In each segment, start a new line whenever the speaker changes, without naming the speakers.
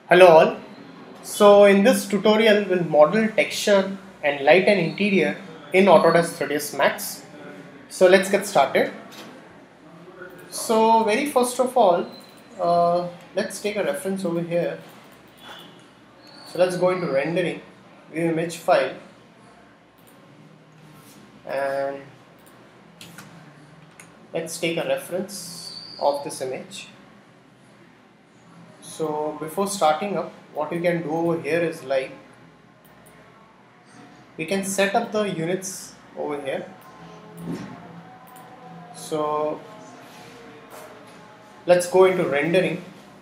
Hello all. So in this tutorial we'll model texture and light and interior in Autodesk 3dsmax. So let's get started. So very first of all, let's take a reference over here. So let's go into rendering, view image file, and let's take a reference of this image. So before starting up, what we can do over here is like we can set up the units over here. So let's go into rendering,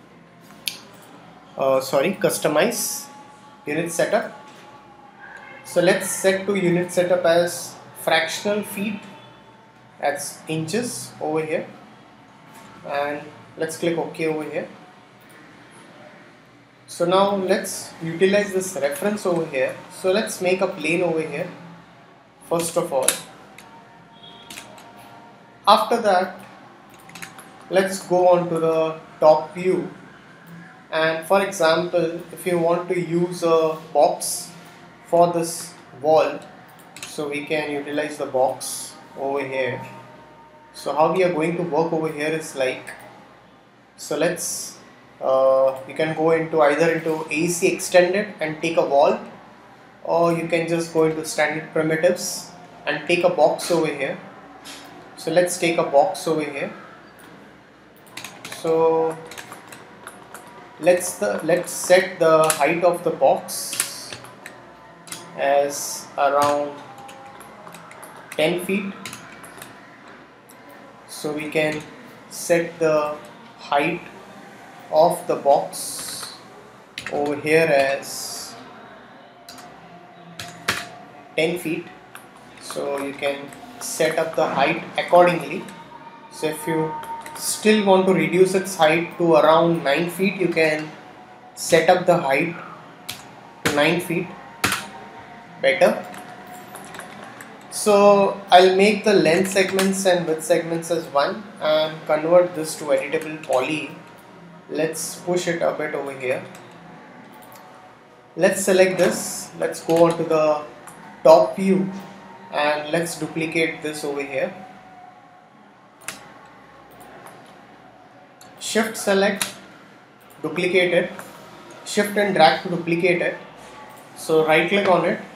customize unit setup. So let's set to unit setup as fractional feet, that's inches over here, and let's click OK over here. So now let's utilize this reference over here. So let's make a plane over here first of all. After that, let's go on to the top view, and for example, if you want to use a box for this wall, so we can utilize the box over here. So how we are going to work over here is like, so let's you can go into either into AC extended and take a wall, or you can just go into standard primitives and take a box over here. So let's take a box over here. So let's set the height of the box as around 10 feet. So we can set the height of the box over here as 10 feet. So you can set up the height accordingly. So if you still want to reduce its height to around 9 feet, you can set up the height to 9 feet better. So I'll make the length segments and width segments as 1 and convert this to editable poly. Let's push it a bit over here. Let's select this. Let's go on to the top view and let's duplicate this over here. Shift select, duplicate it, shift and drag to duplicate it. So right click on it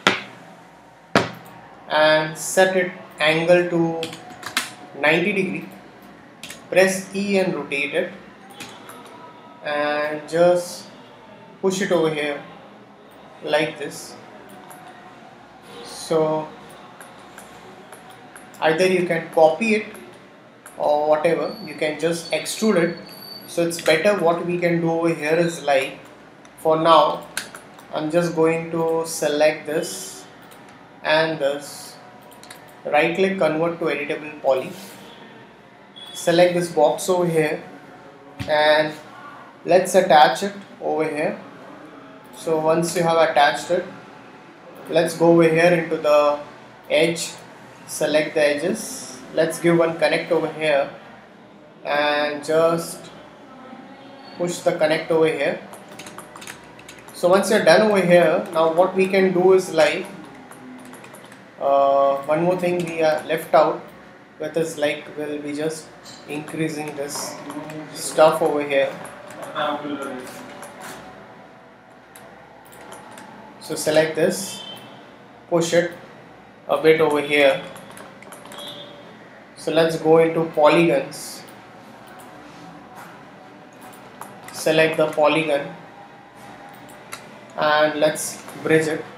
and set it angle to 90 degree. Press E and rotate it and just push it over here like this. So either you can copy it or whatever, you can just extrude it. So it's better. What we can do over here is like, for now I'm just going to select this and this, right click, convert to editable poly, select this box over here and let's attach it over here. So once you have attached it, let's go over here into the edge, select the edges, let's give one connect over here and just push the connect over here. So once you're done over here, now what we can do is like, one more thing we are left out with is like, we'll be just increasing this stuff over here. So select this, push it a bit over here. So let's go into polygons, select the polygon and let's bridge it.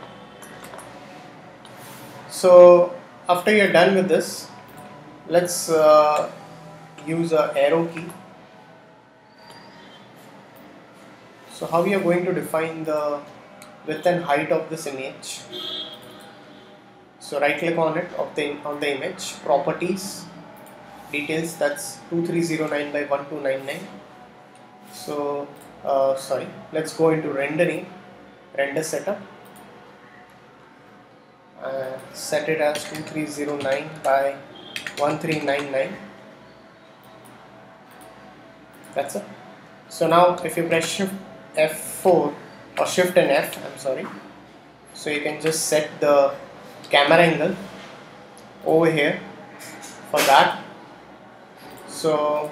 So after you're done with this, let's use an arrow key. So how we are going to define the width and height of this image. So right click on it, on the image, properties, details, that's 2309 by 1299. So let's go into rendering, render setup, set it as 2309 by 1399. That's it. So now if you press shift F4 or Shift and F, I'm sorry. So you can just set the camera angle over here for that. So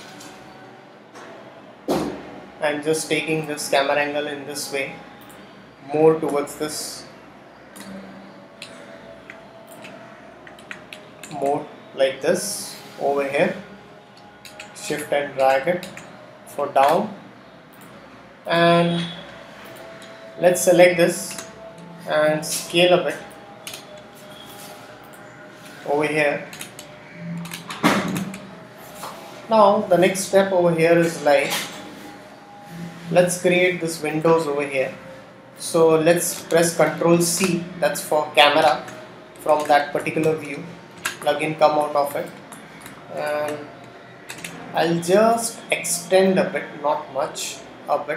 I'm just taking this camera angle in this way, more towards this, more like this over here. Shift and drag it for down, and let's select this and scale a bit over here. Now the next step over here is like, let's create this windows over here. So let's press Ctrl C, that's for camera from that particular view, plugin come out of it, and I'll just extend a bit, not much, a bit.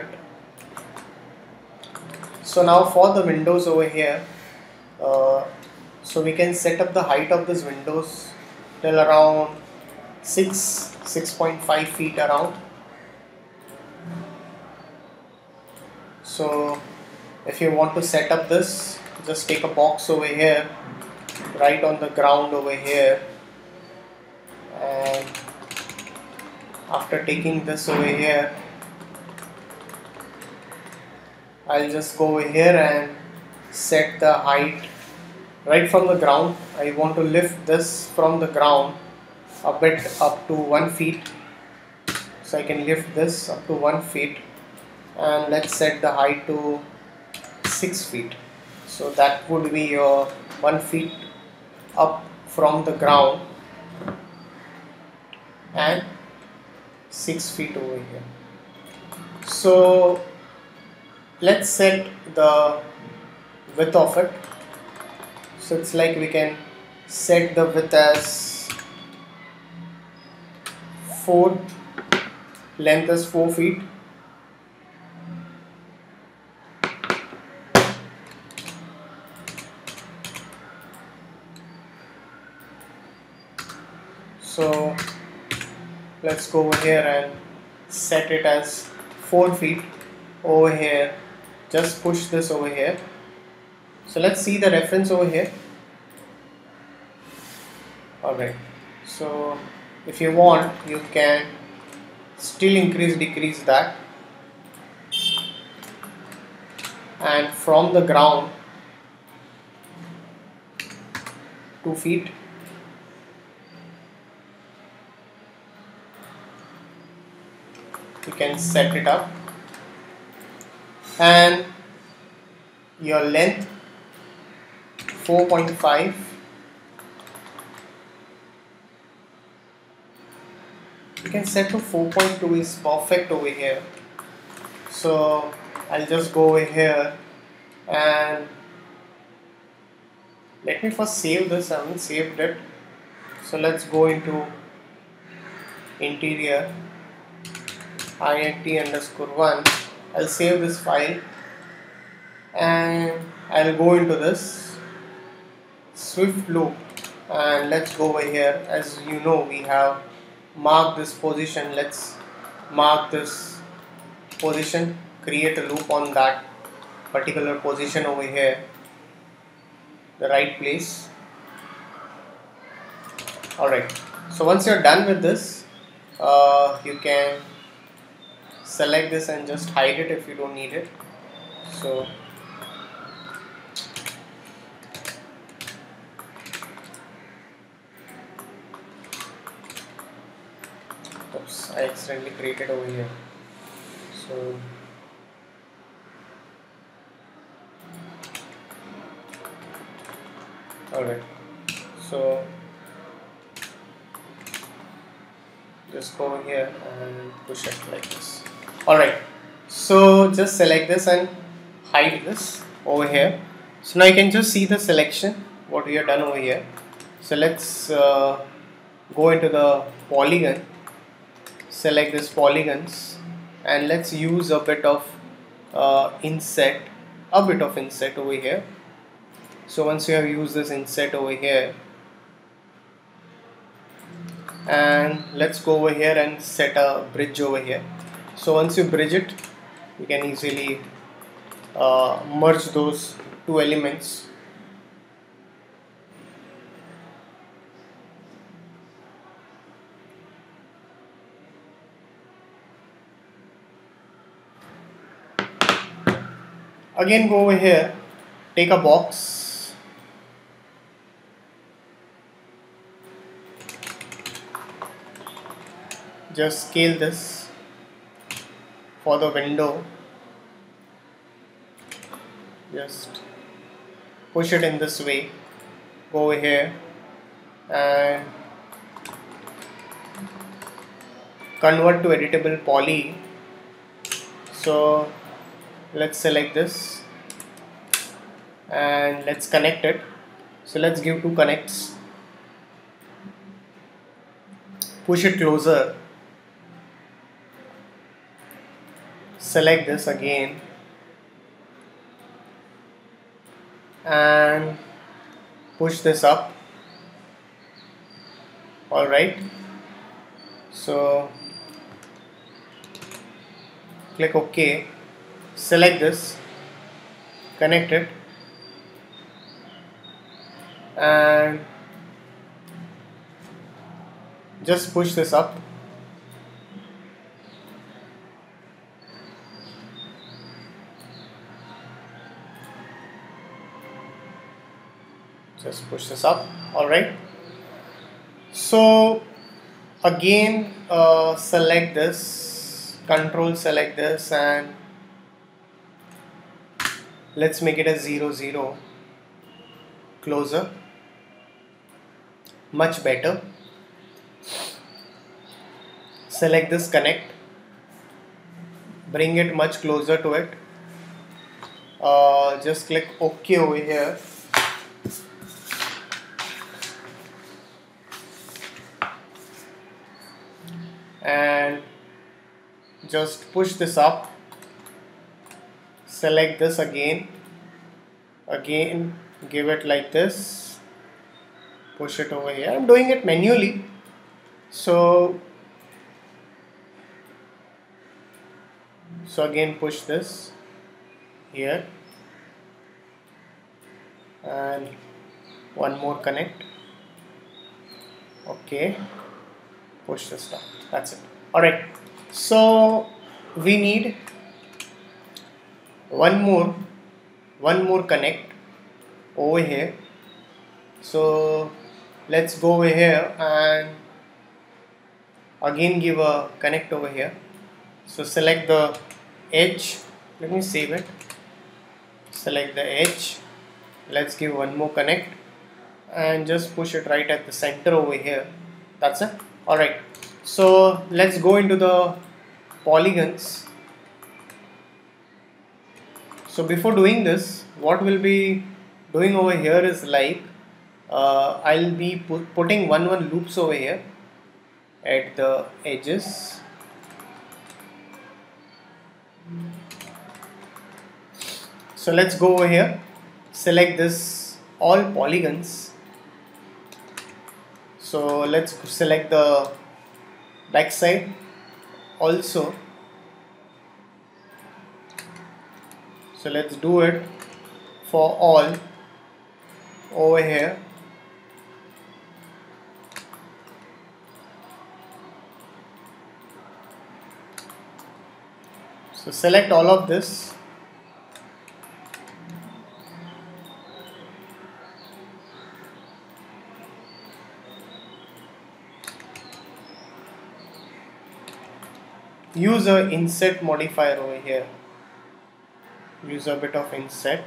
So now for the windows over here, so we can set up the height of this windows till around 6.5 feet around. So if you want to set up this, just take a box over here, right on the ground over here, and after taking this over here, I'll just go over here and set the height right from the ground. I want to lift this from the ground a bit up to 1 feet, so I can lift this up to 1 feet, and let's set the height to 6 feet. So that would be your 1 feet up from the ground and 6 feet over here. So let's set the width of it. So it's like we can set the width as 4, length as 4 feet. So let's go over here and set it as 4 feet over here. Just push this over here. So let's see the reference over here. Alright, so if you want, you can still decrease that, and from the ground 2 feet. You can set it up, and your length 4.5. You can set to 4.2 is perfect over here. So I'll just go over here and let me first save this. I haven't saved it. So let's go into interior int_1. I'll save this file and I'll go into this Swift loop, and let's go over here. As you know, we have marked this position. Let's mark this position, create a loop on that particular position over here, the right place. Alright, so once you're done with this, you can select this and just hide it if you don't need it. So oops, I accidentally created over here. So alright, so just go over here and push it like this. Alright, so just select this and hide this over here. So now you can just see the selection, what we have done over here. So let's go into the polygon, select this polygons, and let's use a bit of inset over here. So once you have used this inset over here, and let's go over here and set a bridge over here. So once you bridge it, you can easily merge those two elements. Again, go over here, take a box, just scale this for the window, just push it in this way, go over here and convert to editable poly. So let's select this and let's connect it. So let's give two connects, push it closer, select this again and push this up. Alright, so click OK, select this, connect it and just push this up. Just push this up. Alright, so again select this, control select this and let's make it a 0 0, closer, much better. Select this, connect, bring it much closer to it, just click OK over here and just push this up, select this again, give it like this, push it over here. I'm doing it manually, so again push this here and one more connect. Okay, push this down. That's it. Alright, so we need one more connect over here. So let's go over here and again give a connect over here. So select the edge, let me save it, select the edge, let's give one more connect and just push it right at the center over here. That's it. Alright, so let's go into the polygons. So before doing this, what we'll be doing over here is like I'll be putting one loops over here at the edges. So let's go over here, select this all polygons. So let's select the back side also. So let's do it for all over here. So select all of this. Use a inset modifier over here. Use a bit of inset,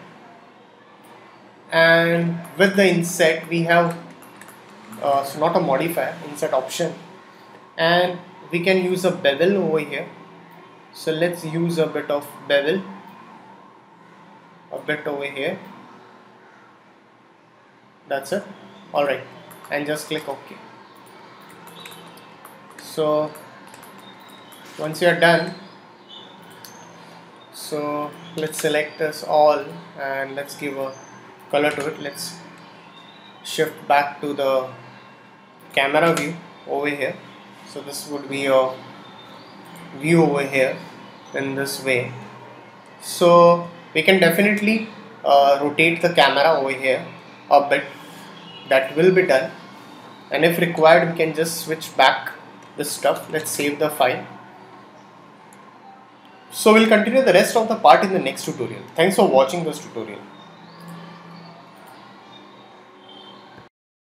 and with the inset we have so not a modifier, inset option, and we can use a bevel over here. So let's use a bit of bevel, a bit over here. That's it. Alright, and just click OK. So once you are done, so let's select this all and let's give a color to it. Let's shift back to the camera view over here. So this would be your view over here in this way. So we can definitely rotate the camera over here a bit. That will be done, and if required we can just switch back the stuff. Let's save the file. So we'll continue the rest of the part in the next tutorial. Thanks for watching this tutorial.